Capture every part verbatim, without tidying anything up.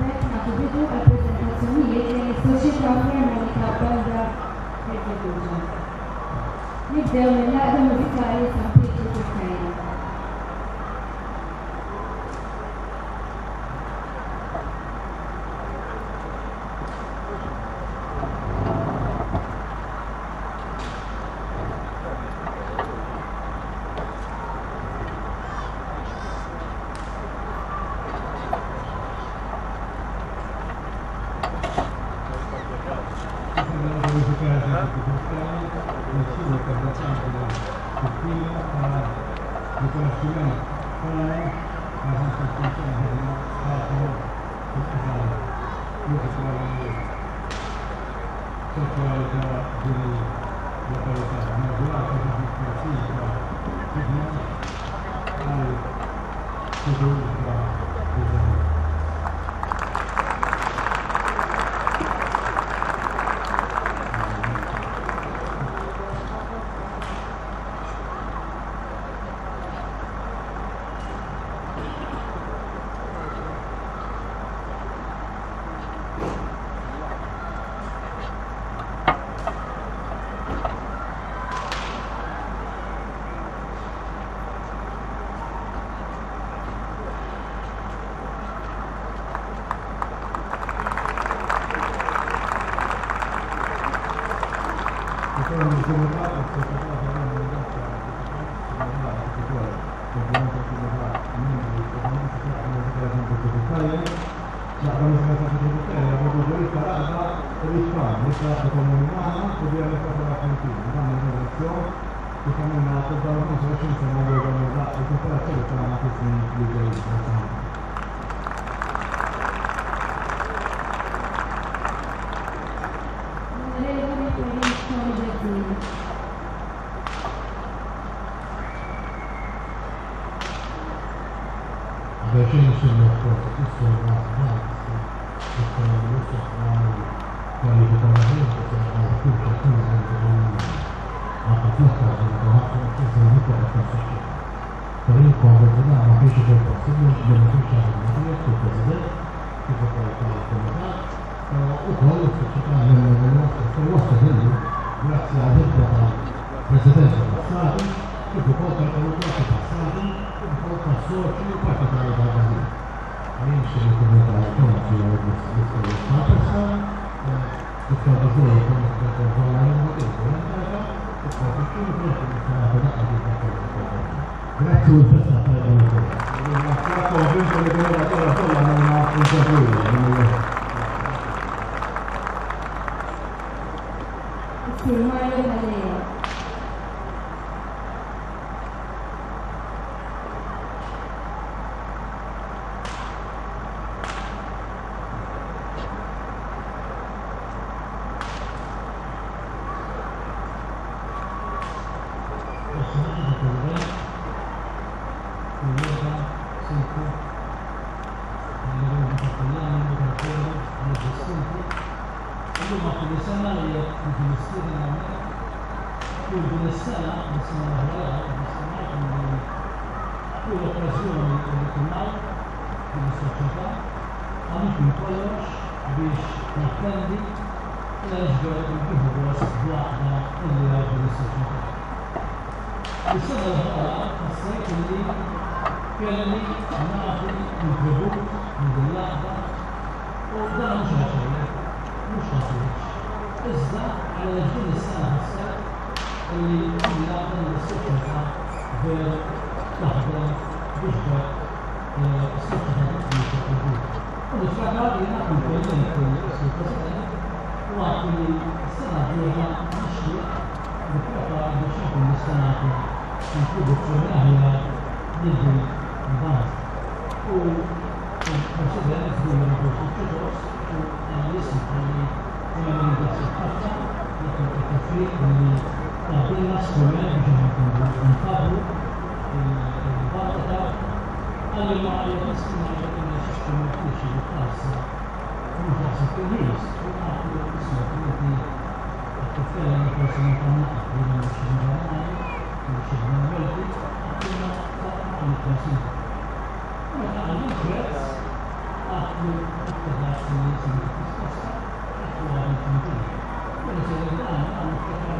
Qabel nagħtu bidu għall-preżentazzjonijiet li s-Soċjetà Filarmonika Banda Herzegovina. Nibdew mill-laqgħa mużikali San Pietro Tikkajna. għatlu it-teħat li jisim t-iskossa għatlu għal il-komitin. Għalli se għal għal il-teħat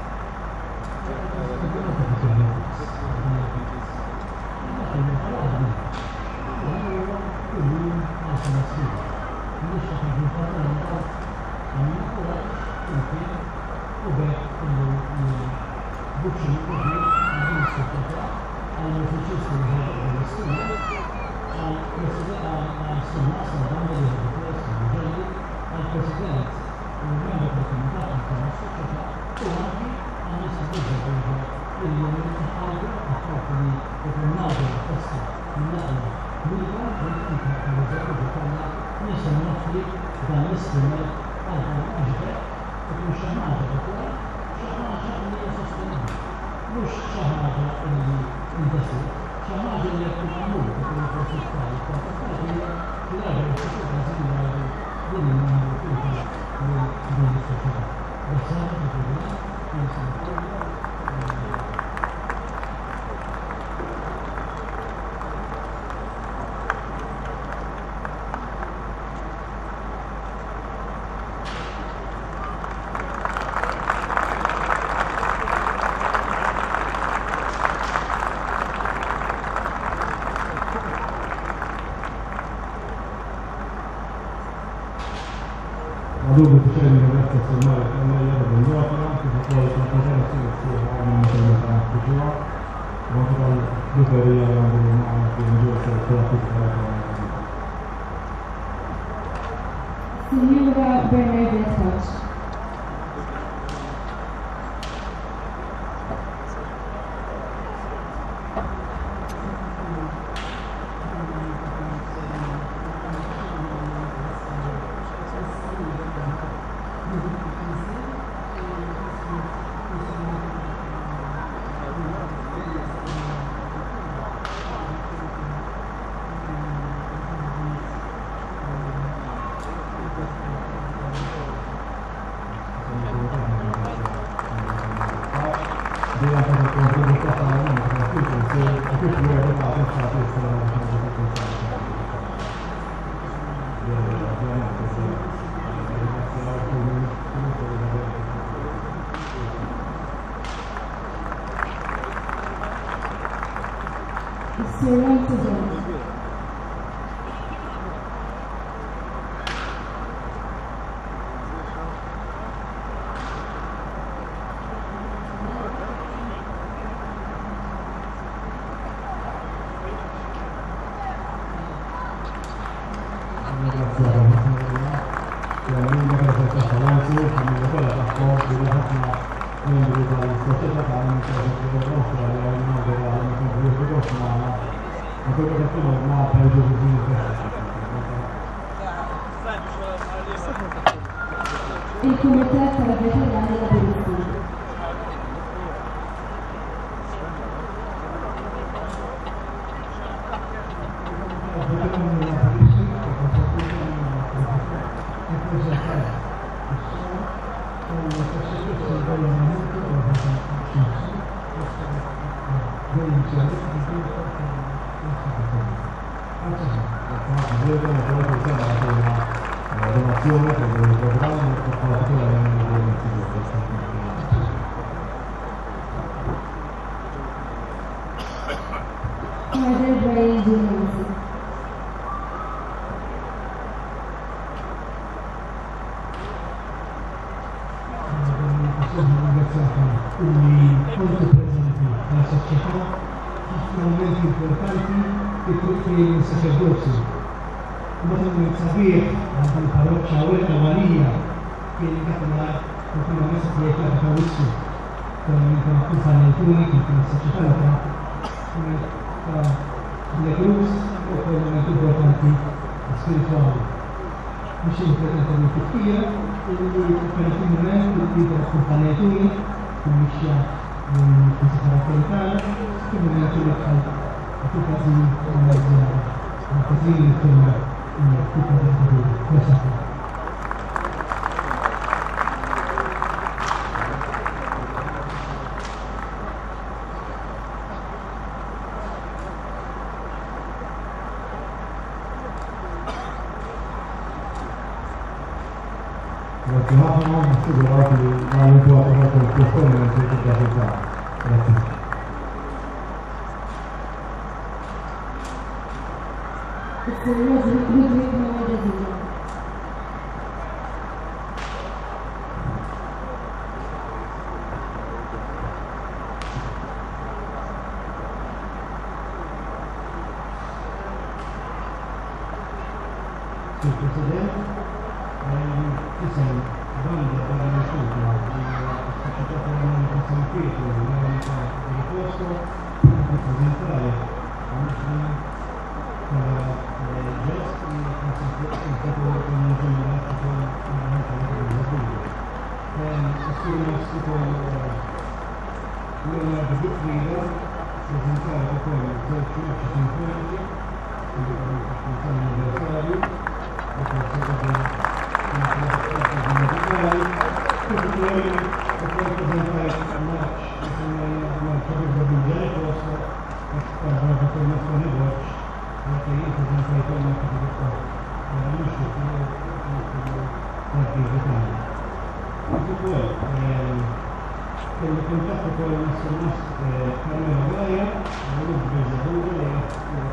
Dunque dicendo che resta sommare il cambiato dell'opera, che poi la presenza si fa in una maternità futura, molto dal duperia della domanda che in giro per la piccola Signora Bernadette. Il comitato per la veterana della polizia. Grazie ħafna, assigurat li għal importa ħafna l-posponenti fil-għafita. Grazie. Is-Sinjor Ludwig Mamadadija. President, isem banda għal l-Xulta, s-Soċjetà Komunali ta' San Pietro, l-Għalita Riposto, rappresentare għal-Muslim tal-ġest li konsentrato con il ġenerati con il-Għalita. Assuma s-situ Leonardo Butrida, presentare con il-Zerċu Marċi Sinfoniki, il-Anniversario, il contatto con il nostro Carmelo Gaia, il gruppo di